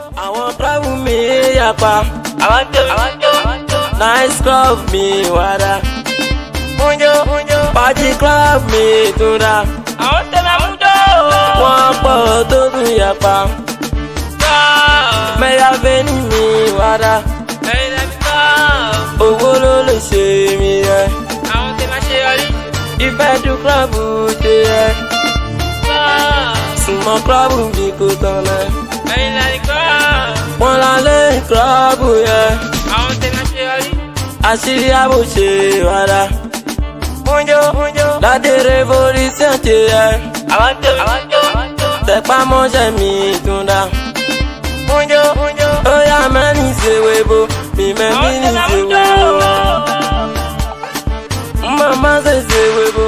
Àwọn club mi yapa. Nice club mi wada. Party club mi tunda. Wọ́n pọ̀ tó tún yapa. Mẹ́yà vẹ́ni mi wada. Owó ló lè ṣe mi yẹ. Ìfẹ́ du club ṣe yẹ. Súnmọ́ club bí kò tán náà. Wọ́n lálẹ́ club yẹ. Àṣírí àbò ṣe wada. Láti révolution ṣe yẹ. Tẹ̀pá mọ́ṣẹ́ mi tunda. Oya mẹ́ni ṣe webo, mi mẹ́ni ṣe webo. Mama ṣe webo.